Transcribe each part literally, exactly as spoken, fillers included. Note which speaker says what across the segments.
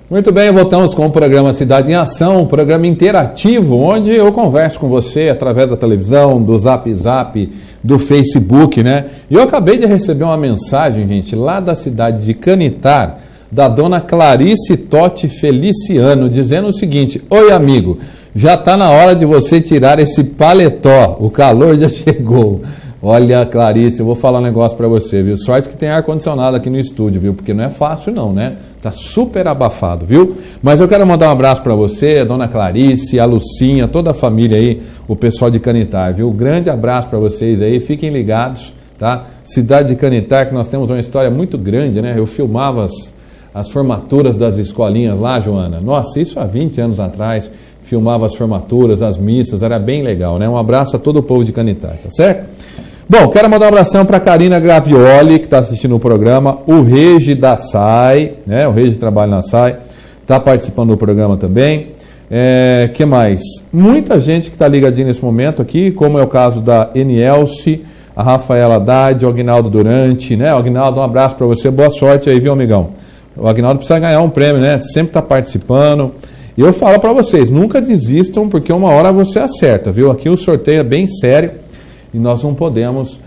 Speaker 1: Muito bem, voltamos com o programa Cidade em Ação, um programa interativo, onde eu converso com você através da televisão, do Zap Zap, do Facebook, né? E eu acabei de receber uma mensagem, gente, lá da cidade de Canitar, da dona Clarice Totti Feliciano, dizendo o seguinte: oi, amigo, já está na hora de você tirar esse paletó, o calor já chegou. Olha, Clarice, eu vou falar um negócio para você, viu? Sorte que tem ar-condicionado aqui no estúdio, viu? Porque não é fácil não, né? Tá super abafado, viu? Mas eu quero mandar um abraço para você, a dona Clarice, a Lucinha, toda a família aí, o pessoal de Canitar, viu? Grande abraço para vocês aí, fiquem ligados, tá? Cidade de Canitar, que nós temos uma história muito grande, né? Eu filmava as, as formaturas das escolinhas lá, Joana. Nossa, isso há vinte anos atrás, filmava as formaturas, as missas, era bem legal, né? Um abraço a todo o povo de Canitar, tá certo? Bom, quero mandar um abração para a Karina Gravioli, que está assistindo o programa, o Regi da S A I, né? O Regi trabalha na S A I, está participando do programa também. É, que mais? Muita gente que está ligadinha nesse momento aqui, como é o caso da Enielce, a Rafaela Haddad, o Aguinaldo Durante, né? O Aguinaldo, um abraço para você, boa sorte aí, viu, amigão? O Aguinaldo precisa ganhar um prêmio, né? Sempre está participando. E eu falo para vocês, nunca desistam, porque uma hora você acerta, viu? Aqui o sorteio é bem sério. E nós não podemos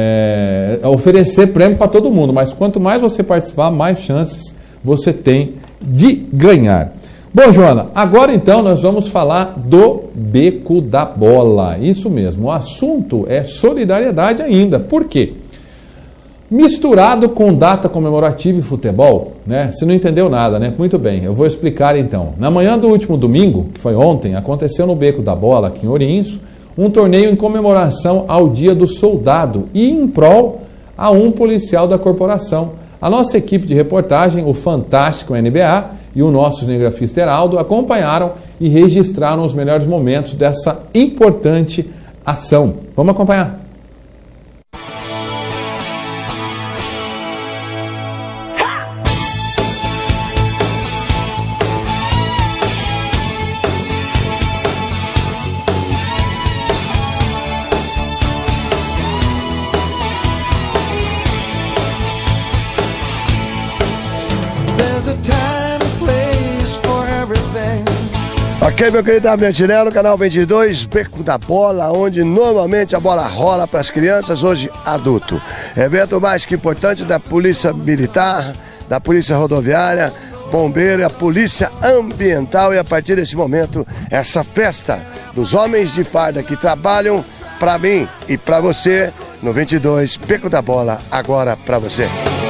Speaker 1: é, oferecer prêmio para todo mundo, mas quanto mais você participar, mais chances você tem de ganhar. Bom, Joana, agora então nós vamos falar do Beco da Bola. Isso mesmo, o assunto é solidariedade ainda. Por quê? Misturado com data comemorativa e futebol, né? Você não entendeu nada, né? Muito bem, eu vou explicar então. Na manhã do último domingo, que foi ontem, aconteceu no Beco da Bola, aqui em Ourinhos, um torneio em comemoração ao Dia do Soldado e em prol a um policial da corporação. A nossa equipe de reportagem, o fantástico N B A e o nosso cinegrafista Heraldo acompanharam e registraram os melhores momentos dessa importante ação. Vamos acompanhar.
Speaker 2: Ok, meu querido Abner, canal vinte e dois, Beco da Bola, onde normalmente a bola rola para as crianças, hoje adulto. Evento mais que importante da Polícia Militar, da Polícia Rodoviária, Bombeiro e a Polícia Ambiental. E a partir desse momento, essa festa dos homens de farda que trabalham para mim e para você, no vinte e dois, Beco da Bola, agora para você.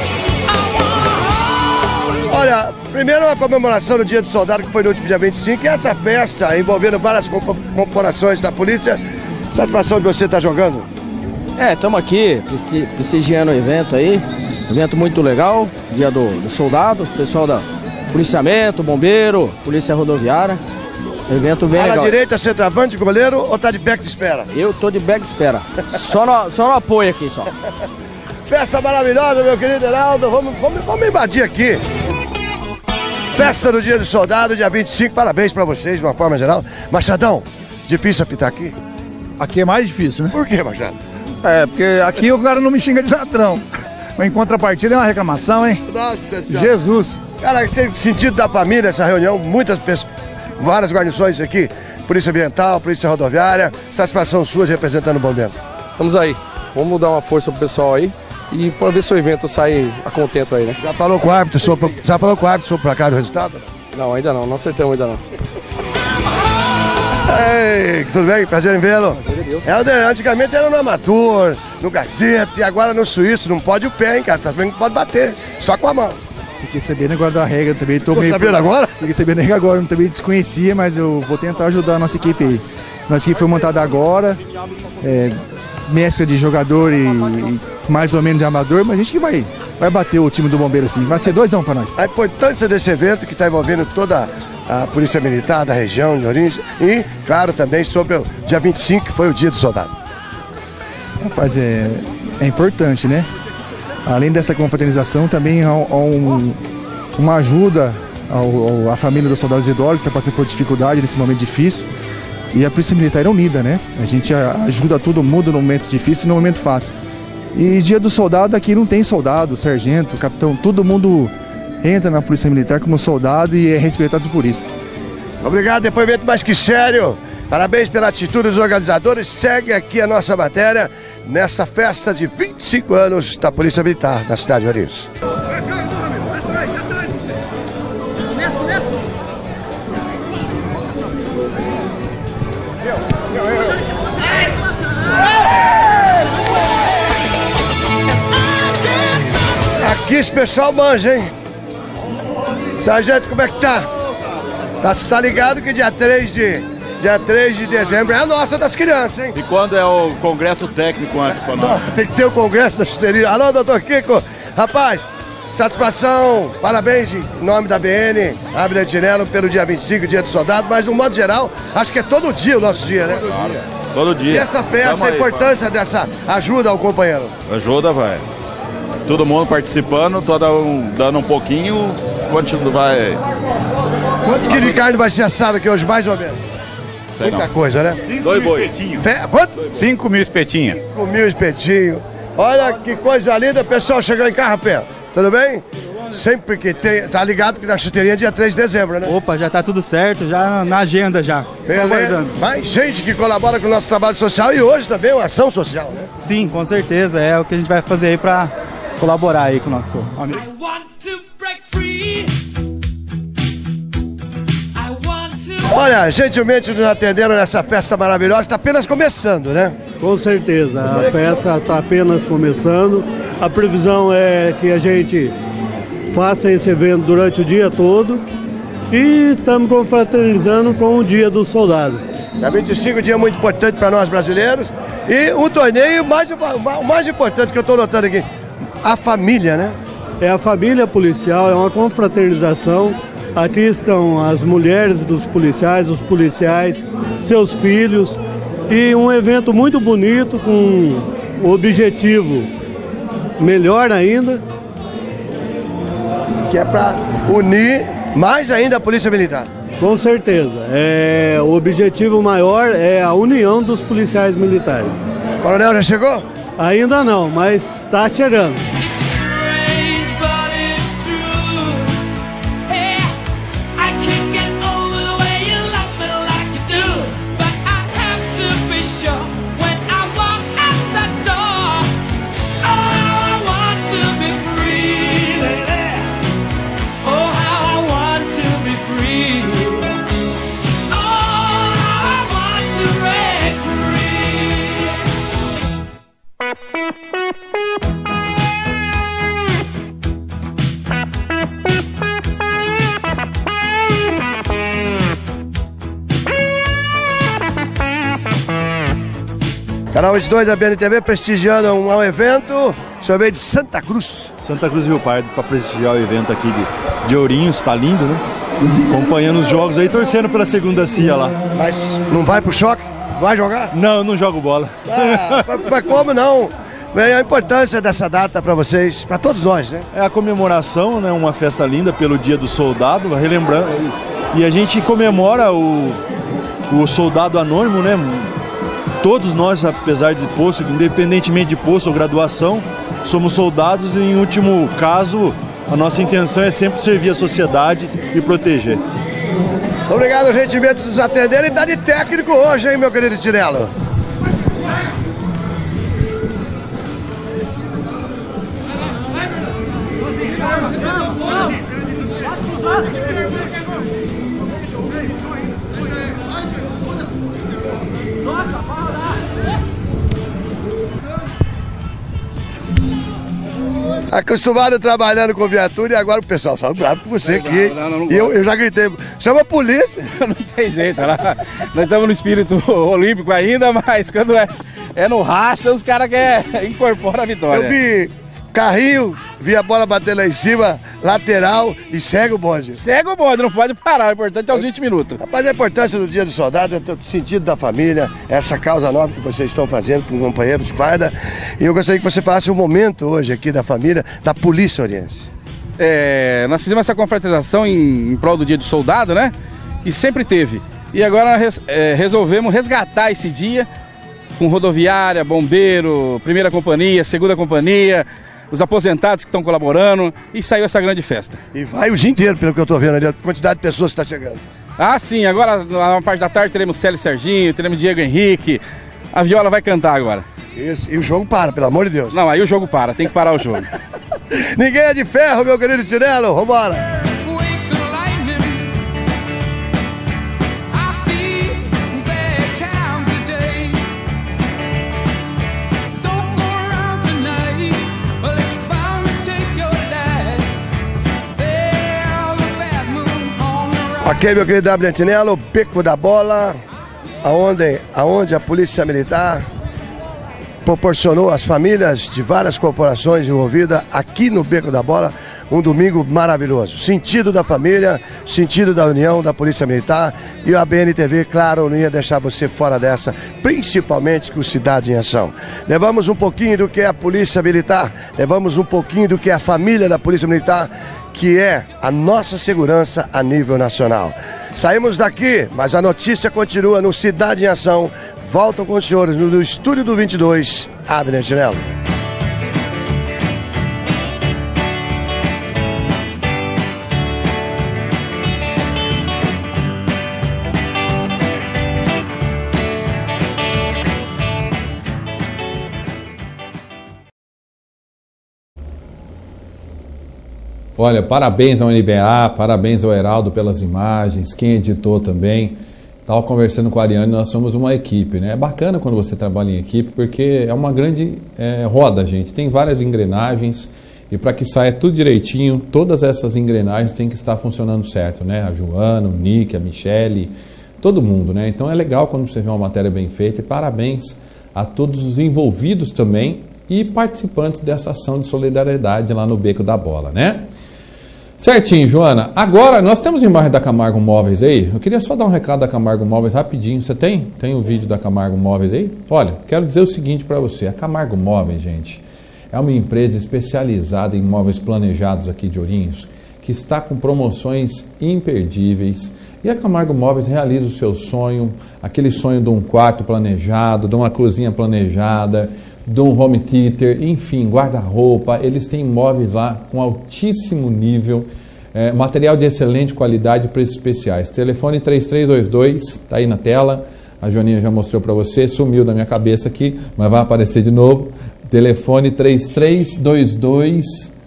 Speaker 2: Olha, primeiro a comemoração do Dia do Soldado, que foi no último dia vinte e cinco, e essa festa envolvendo várias corporações da polícia. Satisfação de você estar jogando?
Speaker 3: É, estamos aqui prestigiando o evento aí, evento muito legal, Dia do, do Soldado, pessoal da policiamento, bombeiro, polícia rodoviária, evento bem legal.
Speaker 2: À direita, centroavante, goleiro, ou tá de back de espera?
Speaker 3: Eu tô de back de espera, só no, só no apoio aqui, só.
Speaker 2: Festa maravilhosa, meu querido Heraldo, vamos, vamos, vamos invadir aqui. Festa do Dia do Soldado, dia vinte e cinco, parabéns pra vocês de uma forma geral. Machadão, difícil apitar aqui?
Speaker 4: Aqui é mais difícil, né?
Speaker 2: Por que, Machado?
Speaker 4: É, porque aqui o cara não me xinga de ladrão. Mas em contrapartida é uma reclamação, hein?
Speaker 2: Nossa Senhora.
Speaker 4: Jesus.
Speaker 2: Cara, sentido da família, essa reunião, muitas pessoas, várias guarnições aqui, Polícia Ambiental, Polícia Rodoviária, satisfação sua de representando o bombeiro.
Speaker 5: Vamos aí, vamos dar uma força pro pessoal aí. E para ver se o evento sai a contento aí, né?
Speaker 2: Já falou com o árbitro, sobre, já falou com o árbitro sobre o placar do resultado?
Speaker 5: Não, ainda não, não acertamos ainda não.
Speaker 2: Ei, tudo bem? Prazer em vê-lo. É, antigamente era no amador, no Gazeta, e agora no Suíço, não pode o pé, hein, cara? Tá vendo que pode bater, só com a mão.
Speaker 4: Fiquei sabendo agora da regra também. Tô
Speaker 2: Ficou
Speaker 4: meio...
Speaker 2: sabendo agora?
Speaker 4: Fiquei sabendo da regra agora, eu também desconhecia, mas eu vou tentar ajudar a nossa equipe aí. Nossa equipe foi montada agora, é, mescla de jogador e, e mais ou menos de amador, mas a gente que vai, vai bater o time do Bombeiro assim. Vai ser dois não para nós.
Speaker 2: A importância desse evento que está envolvendo toda a Polícia Militar da região de Ourinhos e, claro, também sobre o dia vinte e cinco, que foi o Dia do Soldado.
Speaker 4: Rapaz, é, é importante, né? Além dessa confraternização, também há, há um, uma ajuda ao, ao, à família do soldado Isidoro, que está passando por dificuldade nesse momento difícil. E a Polícia Militar é unida, né? A gente ajuda todo mundo no momento difícil e no momento fácil. E Dia do Soldado, aqui não tem soldado, sargento, capitão, todo mundo entra na Polícia Militar como soldado e é respeitado por isso.
Speaker 2: Obrigado, depoimento mais que sério. Parabéns pela atitude dos organizadores. Segue aqui a nossa matéria nessa festa de vinte e cinco anos da Polícia Militar na cidade de Valinhos. Aqui esse pessoal manja, hein? Sargento, como é que tá? Tá, você tá ligado que dia três de, dia três de dezembro é a nossa das crianças, hein?
Speaker 6: E quando é o congresso técnico antes pra nós?
Speaker 2: Tem que ter o congresso da chuteria. Alô, doutor Kiko. Rapaz, satisfação, parabéns em nome da B N, Abner Tinello, pelo dia vinte e cinco, dia do soldado, mas no modo geral, acho que é todo dia o nosso dia, né?
Speaker 6: Claro, todo dia.
Speaker 2: E essa festa, a importância dessa ajuda ao companheiro?
Speaker 6: Ajuda, vai. Todo mundo participando, todo um, dando um pouquinho, quanto vai...
Speaker 2: Quantos quilos de carne vai ser assado aqui hoje, mais ou menos?
Speaker 6: Sei
Speaker 2: Muita
Speaker 6: não.
Speaker 2: coisa, né?
Speaker 6: Dois boi.
Speaker 2: Fe... Quanto?
Speaker 6: Cinco mil espetinhos.
Speaker 2: Cinco mil espetinhos. Olha que coisa linda, pessoal chegou em Carrapé. Tudo bem? Sempre que tem... Tá ligado que na chuteirinha é dia três de dezembro, né?
Speaker 7: Opa, já tá tudo certo, já na agenda já.
Speaker 2: Beleza. Mais gente que colabora com o nosso trabalho social e hoje também uma ação social, né?
Speaker 7: Sim, com certeza, é o que a gente vai fazer aí pra colaborar aí com o nosso amigo.
Speaker 2: Olha, gentilmente nos atenderam nessa festa maravilhosa, está apenas começando, né?
Speaker 8: Com certeza, a festa está apenas começando. A previsão é que a gente faça esse evento durante o dia todo e estamos confraternizando com o Dia do Soldado.
Speaker 2: Dia vinte e cinco, dia muito importante para nós brasileiros e um torneio, mais, o mais importante que eu estou notando aqui, a família, né?
Speaker 8: É a família policial, é uma confraternização. Aqui estão as mulheres dos policiais, os policiais, seus filhos e um evento muito bonito com o objetivo melhor ainda.
Speaker 2: Que é para unir mais ainda a Polícia Militar.
Speaker 8: Com certeza. É, o objetivo maior é a união dos policiais militares.
Speaker 2: O coronel já chegou?
Speaker 8: Ainda não, mas está chegando.
Speaker 2: Canal vinte e dois, a B N T V, prestigiando um, um evento. O senhor veio de Santa Cruz.
Speaker 9: Santa Cruz Rio Pardo, para prestigiar o evento aqui de, de Ourinhos, tá lindo, né? Acompanhando os jogos aí, torcendo pela segunda C I A lá.
Speaker 2: Mas não vai pro choque? Vai jogar?
Speaker 9: Não, eu não jogo bola.
Speaker 2: Ah, mas como não? Bem, a importância dessa data para vocês, para todos nós, né?
Speaker 9: É a comemoração, né? Uma festa linda pelo Dia do Soldado, relembrando. E a gente comemora o, o soldado anônimo, né? Todos nós, apesar de posto, independentemente de posto ou graduação, somos soldados e, em último caso, a nossa intenção é sempre servir a sociedade e proteger.
Speaker 2: Obrigado, gentilmente, por nos atenderem. E tá de técnico hoje, hein, meu querido Tinello? Acostumado trabalhando com viatura e agora o pessoal saiu bravo com você aqui. Não, não, não e eu, eu já gritei, chama a polícia.
Speaker 3: Não tem jeito, lá. Nós estamos no espírito olímpico ainda, mas quando é, é no racha, os caras querem incorporar a vitória.
Speaker 2: Eu vi carrinho, vi a bola bater lá em cima, lateral e segue o bonde.
Speaker 3: Segue o bonde, não pode parar, o importante é os vinte minutos.
Speaker 2: Rapaz, a importância do Dia do Soldado é o sentido da família, essa causa nobre que vocês estão fazendo com um companheiro de farda. E eu gostaria que você falasse um momento hoje aqui da família, da Polícia Oriense.
Speaker 3: É, nós fizemos essa confraternização em, em prol do Dia do Soldado, né? Que sempre teve. E agora res, é, resolvemos resgatar esse dia com rodoviária, bombeiro, primeira companhia, segunda companhia,
Speaker 10: os aposentados que estão colaborando e saiu essa grande festa.
Speaker 2: E vai o dia inteiro, pelo que eu estou vendo ali, a quantidade de pessoas que está chegando.
Speaker 10: Ah, sim, agora na parte da tarde teremos Célio Serginho, teremos Diego Henrique, a viola vai cantar agora.
Speaker 2: Isso, e o jogo para, pelo amor de Deus.
Speaker 10: Não, aí o jogo para, tem que parar o jogo.
Speaker 2: Ninguém é de ferro, meu querido Tirelo, vambora! Ok, meu querido W. Antinello, Beco da Bola, aonde, aonde a Polícia Militar proporcionou às famílias de várias corporações envolvidas aqui no Beco da Bola um domingo maravilhoso. Sentido da família, sentido da união da Polícia Militar, e a B N T V, claro, não ia deixar você fora dessa, principalmente com Cidade em Ação. Levamos um pouquinho do que é a Polícia Militar, levamos um pouquinho do que é a família da Polícia Militar, que é a nossa segurança a nível nacional. Saímos daqui, mas a notícia continua no Cidade em Ação. Voltam com os senhores no Estúdio do vinte e dois, Abner Antinello.
Speaker 1: Olha, parabéns ao N B A, parabéns ao Heraldo pelas imagens, quem editou também. Estava conversando com a Ariane, nós somos uma equipe, né? É bacana quando você trabalha em equipe, porque é uma grande é, roda, gente. Tem várias engrenagens e para que saia tudo direitinho, todas essas engrenagens têm que estar funcionando certo, né? A Joana, o Nick, a Michele, todo mundo, né? Então é legal quando você vê uma matéria bem feita e parabéns a todos os envolvidos também e participantes dessa ação de solidariedade lá no Beco da Bola, né? Certinho, Joana. Agora, nós temos imagem da Camargo Móveis aí. Eu queria só dar um recado da Camargo Móveis rapidinho. Você tem? Tem o vídeo da Camargo Móveis aí? Olha, quero dizer o seguinte para você. A Camargo Móveis, gente, é uma empresa especializada em móveis planejados aqui de Ourinhos, que está com promoções imperdíveis. E a Camargo Móveis realiza o seu sonho, aquele sonho de um quarto planejado, de uma cozinha planejada, de um home theater, enfim, guarda-roupa. Eles têm móveis lá com altíssimo nível, é, material de excelente qualidade e preços especiais. Telefone três três dois dois, está aí na tela, a Joaninha já mostrou para você, sumiu da minha cabeça aqui, mas vai aparecer de novo. Telefone três três dois dois,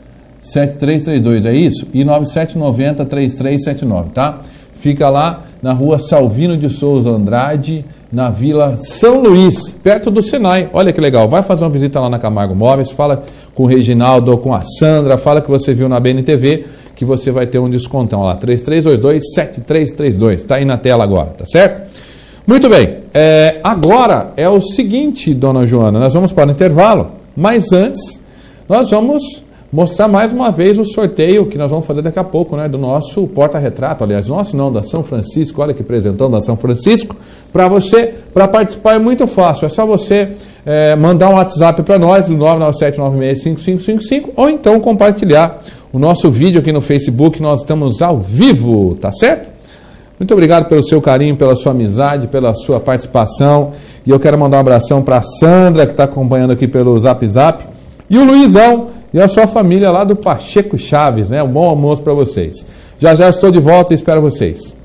Speaker 1: sete três três dois, é isso? E nove sete nove zero, três três sete nove, tá? Fica lá na rua Salvino de Souza Andrade, na Vila São Luís, perto do Sinai. Olha que legal, vai fazer uma visita lá na Camargo Móveis, fala com o Reginaldo ou com a Sandra, fala que você viu na B N T V, que você vai ter um descontão lá, três três dois dois, sete três três dois, está aí na tela agora, tá certo? Muito bem, é, agora é o seguinte, dona Joana, nós vamos para o intervalo, mas antes nós vamos mostrar mais uma vez o sorteio que nós vamos fazer daqui a pouco, né, do nosso porta-retrato, aliás, nosso não, da São Francisco. Olha que presentão da São Francisco. Para você, para participar é muito fácil, é só você é, mandar um WhatsApp para nós, do nove nove sete nove seis cinco cinco cinco cinco, ou então compartilhar o nosso vídeo aqui no Facebook, nós estamos ao vivo, tá certo? Muito obrigado pelo seu carinho, pela sua amizade, pela sua participação, e eu quero mandar um abração para a Sandra, que está acompanhando aqui pelo Zap Zap, e o Luizão, e a sua família lá do Pacheco Chaves, né? Um bom almoço para vocês. Já já estou de volta e espero vocês.